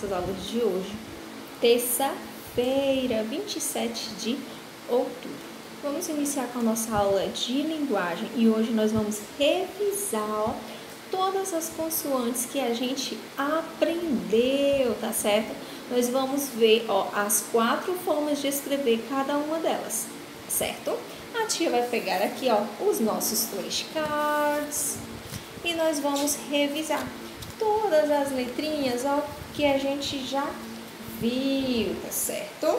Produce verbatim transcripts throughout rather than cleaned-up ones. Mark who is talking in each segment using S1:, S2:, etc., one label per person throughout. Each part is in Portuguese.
S1: nossas aulas de hoje, terça-feira, vinte e sete de outubro. Vamos iniciar com a nossa aula de linguagem e hoje nós vamos revisar ó, todas as consoantes que a gente aprendeu, tá certo? Nós vamos ver ó, as quatro formas de escrever cada uma delas, certo? A tia vai pegar aqui ó, os nossos flashcards e nós vamos revisar todas as letrinhas ó, que a gente já viu, tá certo?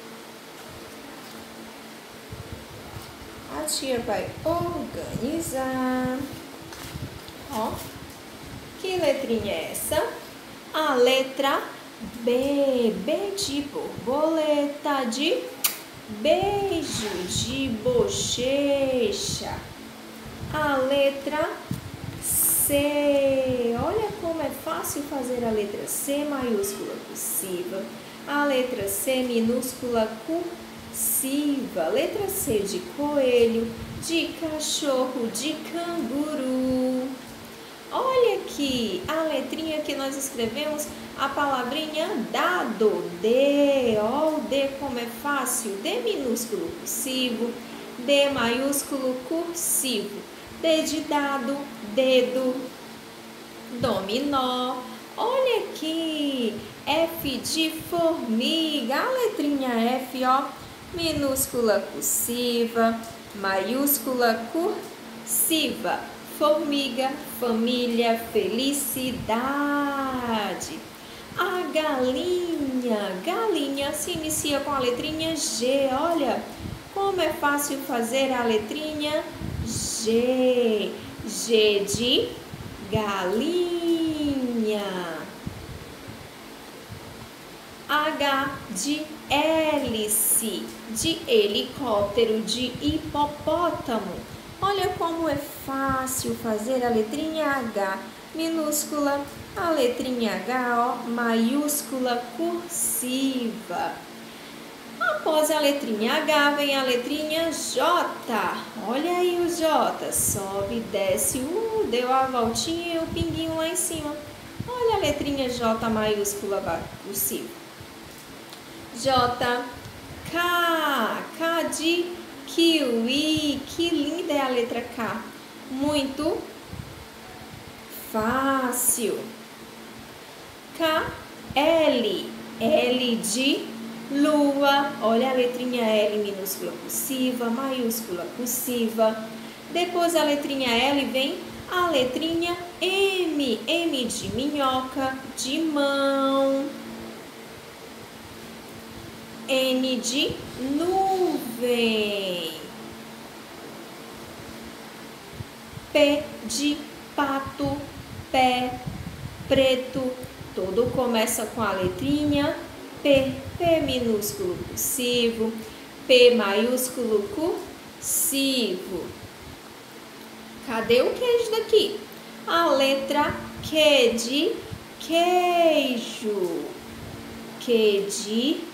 S1: A tia vai organizar. Ó, que letrinha é essa? A letra B, B de borboleta, de beijo, de bochecha. A letra C, olha como é fácil fazer a letra C maiúscula cursiva. A letra C minúscula cursiva. Letra C de coelho, de cachorro, de canguru. Olha aqui a letrinha que nós escrevemos, a palavrinha dado, D, ó, o D como é fácil, D minúsculo cursivo, D maiúsculo cursivo, D de dado, dedo, dominó. Olha aqui, F de formiga, a letrinha F, ó, minúscula cursiva, maiúscula cursiva. Formiga, família, felicidade. A galinha, galinha se inicia com a letrinha G. Olha como é fácil fazer a letrinha G. G de galinha. H de hélice, de helicóptero, de hipopótamo. Olha como é fácil fazer a letrinha H minúscula, a letrinha H, ó, maiúscula cursiva. Após a letrinha H vem a letrinha J. Olha aí o J, sobe, desce, uh, deu a voltinha e o pinguinho lá em cima. Olha a letrinha J maiúscula cursiva. J, K, K de kiwi, que linda é a letra K, muito fácil. K, L, L de lua, olha a letrinha L minúscula cursiva, maiúscula cursiva. Depois a letrinha L vem a letrinha M, M de minhoca, de mão. N de nuvem. P de pato, pé, preto. Tudo começa com a letrinha P. P minúsculo cursivo, P maiúsculo cursivo. Cadê o queijo daqui? A letra Q de queijo. Q de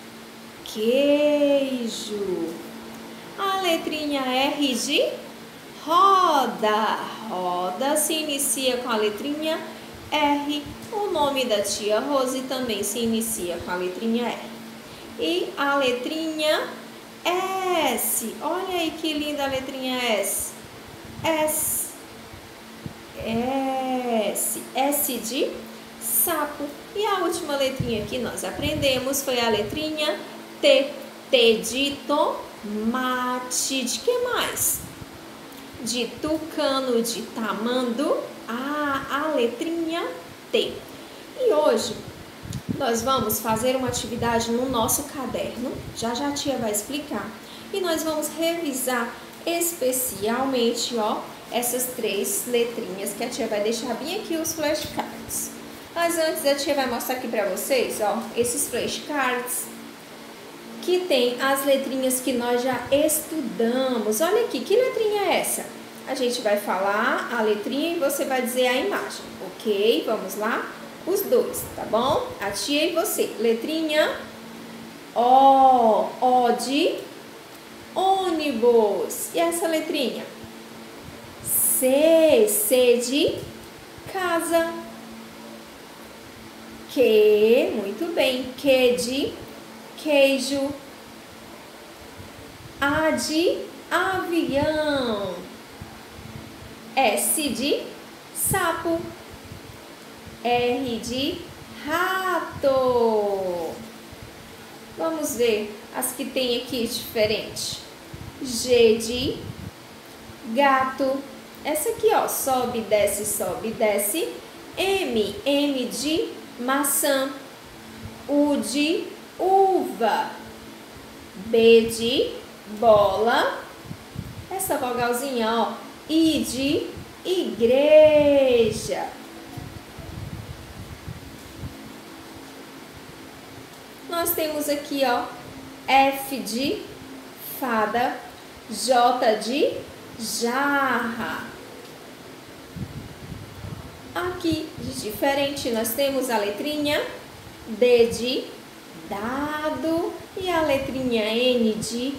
S1: queijo. A letrinha R de roda. Roda se inicia com a letrinha R. O nome da tia Rose também se inicia com a letrinha R. E a letrinha S. Olha aí que linda a letrinha S. S. S. S de sapo. E a última letrinha que nós aprendemos foi a letrinha T, T de tomate, de que mais? De tucano, de tamandu, ah, a letrinha T. E hoje nós vamos fazer uma atividade no nosso caderno, já já a tia vai explicar, e nós vamos revisar especialmente, ó, essas três letrinhas que a tia vai deixar bem aqui os flashcards. Mas antes a tia vai mostrar aqui pra vocês, ó, esses flashcards que tem as letrinhas que nós já estudamos. Olha aqui, que letrinha é essa? A gente vai falar a letrinha e você vai dizer a imagem, ok? Vamos lá? Os dois, tá bom? A tia e você. Letrinha O, O de ônibus. E essa letrinha? C, C de casa. Que, muito bem. Que de queijo. A de avião. S de sapo. R de rato. Vamos ver as que tem aqui diferente. G de gato. Essa aqui, ó, sobe, desce, sobe, desce. M, M de maçã. U de uva. B de bola. Essa vogalzinha, ó, I de igreja. Nós temos aqui, ó, F de fada, J de jarra. Aqui, de diferente, nós temos a letrinha D de dado e a letrinha N de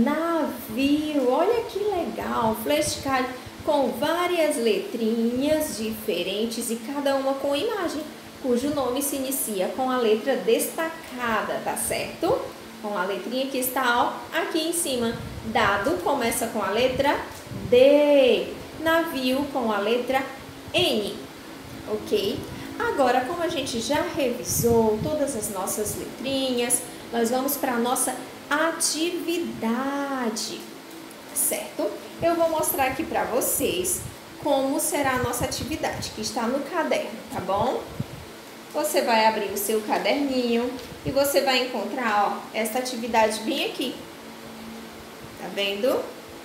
S1: navio. Olha que legal, flashcard com várias letrinhas diferentes e cada uma com imagem, cujo nome se inicia com a letra destacada, tá certo? Com a letrinha que está, ó, aqui em cima. Dado começa com a letra D. Navio com a letra N. Ok? Agora, como a gente já revisou todas as nossas letrinhas, nós vamos para a nossa atividade, certo? Eu vou mostrar aqui para vocês como será a nossa atividade, que está no caderno, tá bom? Você vai abrir o seu caderninho e você vai encontrar, ó, essa atividade bem aqui. Tá vendo?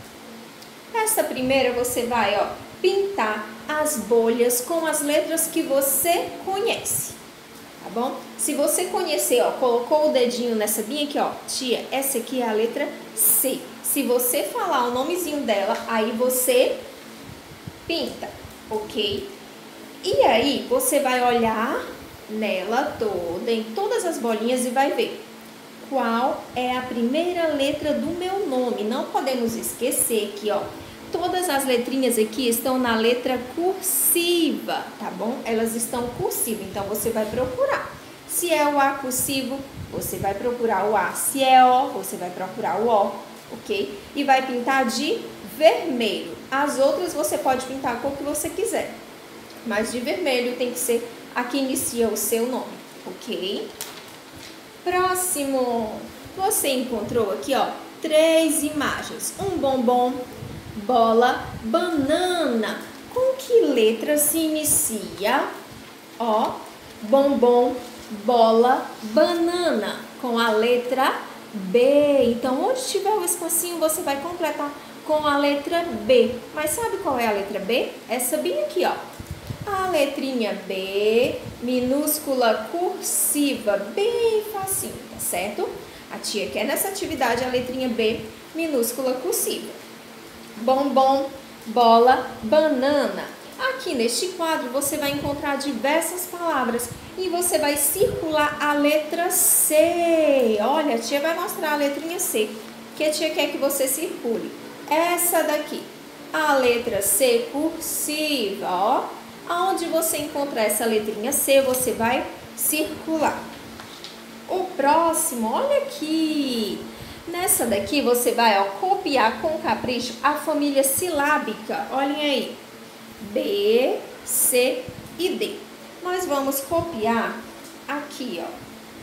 S1: Essa primeira você vai, ó, pintar as bolhas com as letras que você conhece, tá bom? Se você conhecer, ó, colocou o dedinho nessa bem aqui, ó, tia, essa aqui é a letra C. Se você falar o nomezinho dela, aí você pinta, ok? E aí você vai olhar nela toda, em todas as bolinhas, e vai ver qual é a primeira letra do meu nome. Não podemos esquecer que, ó, todas as letrinhas aqui estão na letra cursiva, tá bom? Elas estão cursivas, então você vai procurar. Se é o A cursivo, você vai procurar o A. Se é O, você vai procurar o O, ok? E vai pintar de vermelho. As outras você pode pintar a cor que você quiser, mas de vermelho tem que ser a que inicia o seu nome, ok? Próximo, você encontrou aqui, ó, três imagens. Um bombom, bola, banana. Com que letra se inicia? Ó, bombom, bola, banana. Com a letra B. Então, onde tiver o espacinho, você vai completar com a letra B. Mas sabe qual é a letra B? Essa bem aqui, ó. A letrinha B, minúscula cursiva, bem facinho, tá certo? A tia quer nessa atividade a letrinha B, minúscula cursiva. Bombom, bola, banana. Aqui neste quadro você vai encontrar diversas palavras e você vai circular a letra C. Olha, a tia vai mostrar a letrinha C, que a tia quer que você circule. Essa daqui, a letra C cursiva, ó. Aonde você encontrar essa letrinha C, você vai circular. O próximo, olha aqui. Nessa daqui você vai, ó, copiar com capricho a família silábica. Olhem aí. B, C e D. Nós vamos copiar aqui, ó.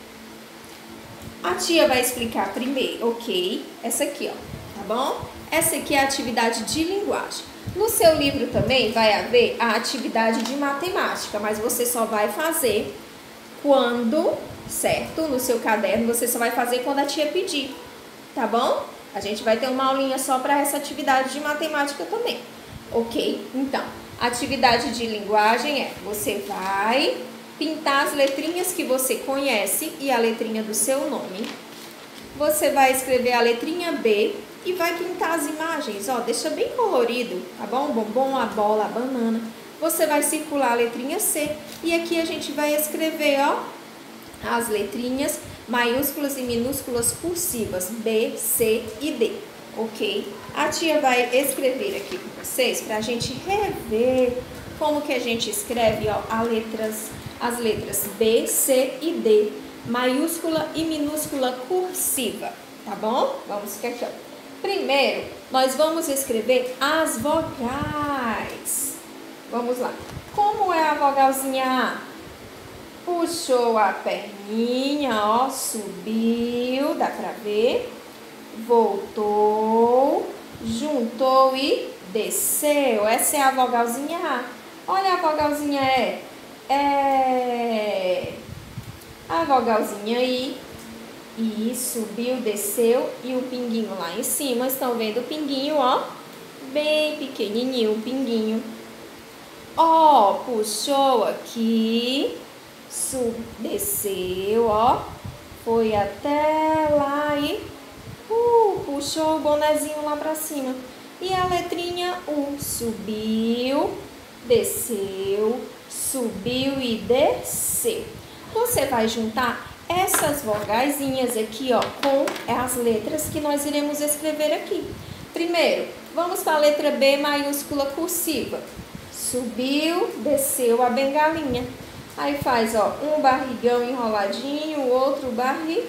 S1: A tia vai explicar primeiro, ok? Essa aqui, ó, tá bom? Essa aqui é a atividade de linguagem. No seu livro também vai haver a atividade de matemática, mas você só vai fazer quando, certo? No seu caderno você só vai fazer quando a tia pedir, tá bom? A gente vai ter uma aulinha só para essa atividade de matemática também, ok? Então, a atividade de linguagem é, você vai pintar as letrinhas que você conhece e a letrinha do seu nome. Você vai escrever a letrinha B e vai pintar as imagens, ó, deixa bem colorido, tá bom? O bombom, a bola, a banana. Você vai circular a letrinha C e aqui a gente vai escrever, ó, as letrinhas maiúsculas e minúsculas cursivas, B, C e D, ok? A tia vai escrever aqui com vocês para a gente rever como que a gente escreve, ó, as letras, as letras B, C e D, maiúscula e minúscula cursiva, tá bom? Vamos ficar aqui, ó. Primeiro, nós vamos escrever as vogais. Vamos lá. Como é a vogalzinha A? Puxou a perninha, ó, subiu, dá pra ver. Voltou, juntou e desceu. Essa é a vogalzinha A. Olha a vogalzinha E. É. A vogalzinha I. I, subiu, desceu e o pinguinho lá em cima. Estão vendo o pinguinho, ó? Bem pequenininho o pinguinho. Ó, puxou aqui, sub, desceu, ó. Foi até lá e uh, puxou o bonezinho lá pra cima. E a letrinha U, subiu, desceu, subiu e desceu. Você vai juntar essas vogaizinhas aqui, ó, com as letras que nós iremos escrever aqui. Primeiro, vamos para a letra B maiúscula cursiva. Subiu, desceu a bengalinha. Aí faz, ó, um barrigão enroladinho, o outro barrigão.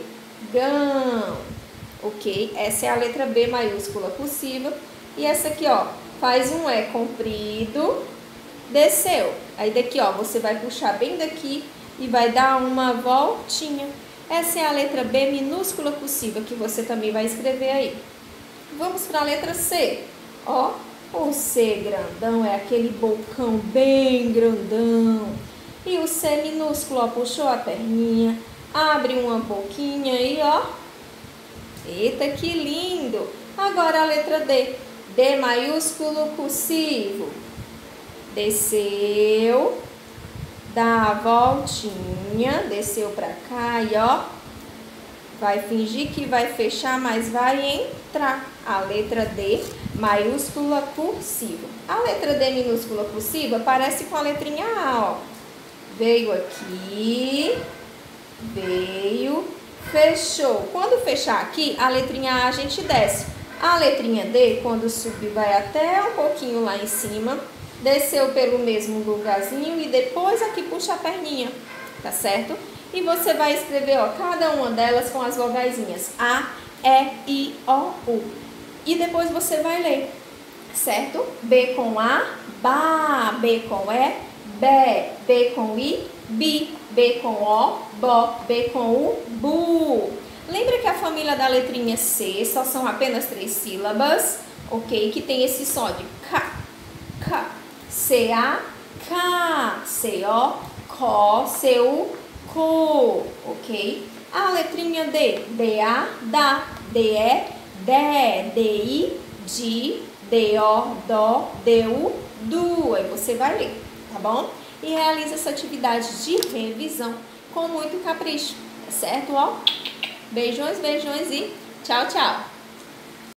S1: Ok? Essa é a letra B maiúscula cursiva. E essa aqui, ó, faz um E comprido, desceu. Aí daqui, ó, você vai puxar bem daqui e vai dar uma voltinha. Essa é a letra B minúscula cursiva que você também vai escrever aí. Vamos para a letra C. Ó, o C grandão é aquele bocão bem grandão. E o C minúsculo, ó, puxou a perninha, abre uma boquinha aí, ó. Eita, que lindo! Agora a letra D. D maiúsculo cursivo. Desceu. Dá a voltinha, desceu pra cá e ó, vai fingir que vai fechar, mas vai entrar. A letra D maiúscula cursiva. A letra D minúscula cursiva parece com a letrinha A, ó. Veio aqui, veio, fechou. Quando fechar aqui, a letrinha A a gente desce. A letrinha D, quando subir, vai até um pouquinho lá em cima. Desceu pelo mesmo lugarzinho e depois aqui puxa a perninha, tá certo? E você vai escrever, ó, cada uma delas com as vogaizinhas A, E, I, O, U. E depois você vai ler, certo? B com A, ba, B com E, bé, B com I, bi, B com O, bo, B com U, bu. Lembra que a família da letrinha C só são apenas três sílabas, ok? Que tem esse som de K, K. C A, K, C O, CO, C U, CO, ok? A letrinha D, D A, da, D E, dé, D I, di, D O, dó, D U, du. Aí você vai ler, tá bom? E realiza essa atividade de revisão com muito capricho, tá certo? Ó, beijões, beijões e tchau, tchau!